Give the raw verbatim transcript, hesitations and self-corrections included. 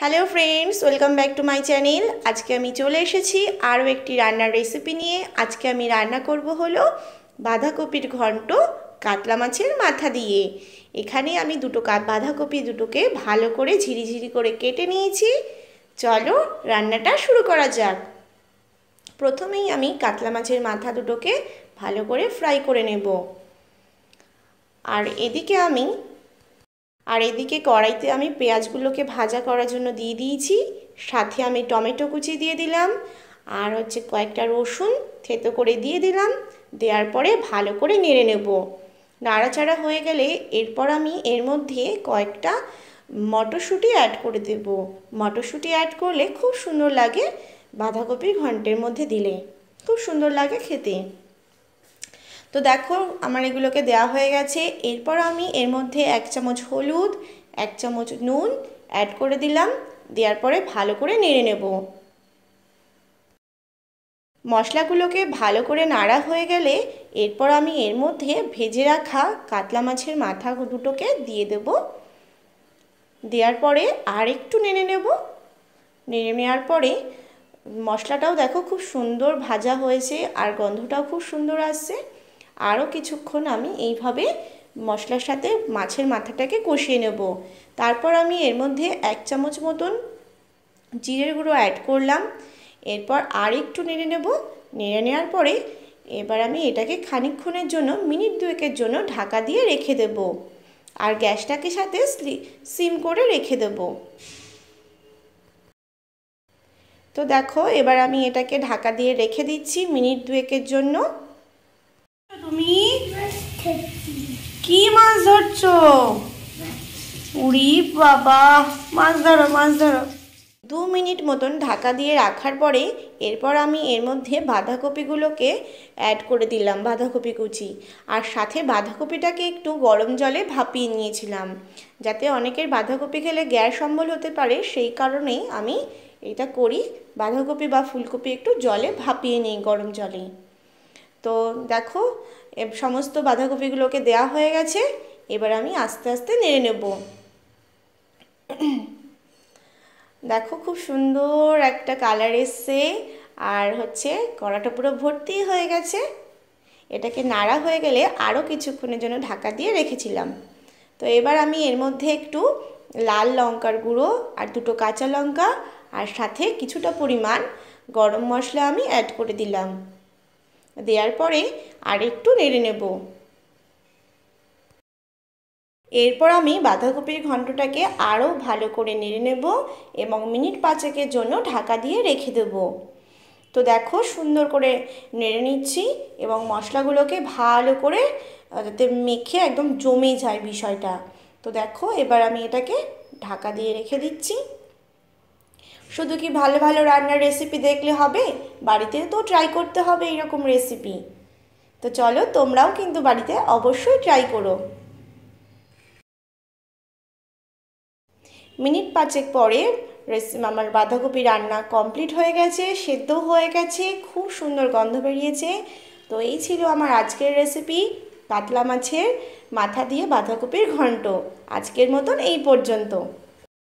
Hello friends welcome back to my channel. आज के आमी चले एसेछि आरो एकटी रान्नार रेसिपि निये। आज के आमी रान्ना करब हलो बाँधाकपिर घंट कातला माछेर माथा दिये। एखाने आमी दुटो बाँधाकपि दुटोके भालो करे झिरिझिरि करे केटे नियेछि। चलो रान्नाटा शुरू करा जाक। प्रथमेई आमी कातला माछेर माथा दुटोके भालो करे फ्राई करे नेब। आर एदिके आमी और एदिके कड़ाईते आमी पेঁয়াজগুলোকে भाजा करार जोन्नो दिए दिएछि। साथे आमी टमेटो कुचि दिए दिलाम और होच्छे कयेकटा रसुन थेतो करे दिए दिलाम। देওয়ার परे भालो करे नेड़े नेब। नाड़ाचाड़ा हये गेले एरपर आमी एर मध्ये कयेकटा मटरशुटी ऐड करे देब। मटरशुटी ऐड करले खूब सुंदर लागे, बाँधाकपिर घंटेर मধ্যে दिले खूब सुंदर लागे खेते। तो देखो आमार एगुलोके देওয়া হয়ে গেছে। এরপর আমি এর মধ্যে এক চামচ হলুদ, এক চামচ নুন অ্যাড করে দিলাম। দেওয়ার পরে ভালো করে নেড়ে নেব। মশলাগুলোকে ভালো করে নাড়া হয়ে গেলে এরপর আমি এর মধ্যে ভেজে রাখা কাতলা মাছের মাথা দুটোকে দিয়ে দেব। দেওয়ার পরে আর একটু নেড়ে নেব। নেড়ে নেওয়ার পরে মশলাটাও দেখো খুব সুন্দর ভাজা হয়েছে আর গন্ধটাও খুব সুন্দর আসছে। आरो किछुक्षण आमी एइभावे मशलार साथे माछेर माथाटाके कषिये नेब। तारपर आमी एर मধ্যে एक चामच मतन जिरेर गुঁড়ो ऐड करलाम। एरपर आर एकटु नेड़े नेब। नेड़े नेওয়ার परे एबार आमी एटाके खानिकक्षणेर जोन्नो मिनिट दुएकेर जोन्नो ढाका दिए रेखे देब और ग्यासटाके साथे सिम करे रेखे देब। तो देखो एबार आमी एटाके ढाका दिए रेखे दिচ্ছি मिनिट दुएकेर जोन्नो। তুমি কি মাছ ধরছো? উড়ি বাবা, মাছ ধরো মাছ ধরো। দু মিনিট মতন ঢাকা দিয়ে রাখার পরে এরপর আমি এর মধ্যে বাঁধাকপিগুলোকে অ্যাড করে দিলাম, বাঁধাকপি কুচি। আর সাথে বাঁধাকপিটাকে একটু গরম জলে ভাপিয়ে নিয়েছিলাম, যাতে অনেকের বাঁধাকপি খেলে গ্যাস অম্বল হতে পারে, সেই কারণেই আমি এটা করি। বাঁধাকপি বা ফুলকপি একটু জলে ভাপিয়ে নিই গরম জলে। तो देखो समस्त बाँधाकपिगुलोके देওয়া হয়ে গেছে। এবার আমি আস্তে আস্তে নেড়ে নেব। দেখো খুব সুন্দর একটা কালার এসছে আর হচ্ছে কড়াটা পুরো ভর্তি হয়ে গেছে। এটাকে নাড়া হয়ে গেলে আরও কিছুক্ষণের জন্য ঢাকা দিয়ে রেখেছিলাম। তো এবার আমি এর মধ্যে একটু লাল লঙ্কার গুঁড়ো আর দুটো কাঁচা লঙ্কা আর সাথে কিছুটা পরিমাণ গরম মশলা আমি অ্যাড করে দিলাম। দেওয়ার পরে আর একটু নেড়ে নেব। এরপর আমি বাঁধাকপির ঘন্টটাকে আরও ভালো করে নেড়ে নেব এবং মিনিট পাঁচেকের জন্য ঢাকা দিয়ে রেখে দেব। তো দেখো সুন্দর করে নেড়ে নিচ্ছি এবং মশলাগুলোকে ভালো করে যাতে মেখে একদম জমে যায় বিষয়টা। তো দেখো এবার আমি এটাকে ঢাকা দিয়ে রেখে দিচ্ছি। শুধু কি ভালো ভালো রান্নার রেসিপি দেখলে হবে, বাড়িতে তো ট্রাই করতে হবে এইরকম রেসিপি। তো চলো তোমরাও কিন্তু বাড়িতে অবশ্যই ট্রাই করো। মিনিট পাঁচেক পরে রেসিপি আমার বাঁধাকপি রান্না কমপ্লিট হয়ে গেছে, সেদ্ধ হয়ে গেছে, খুব সুন্দর গন্ধ বেরিয়েছে। তো এই ছিল আমার আজকের রেসিপি, কাতলা মাছের মাথা দিয়ে বাঁধাকপির ঘন্ট। আজকের মতন এই পর্যন্ত।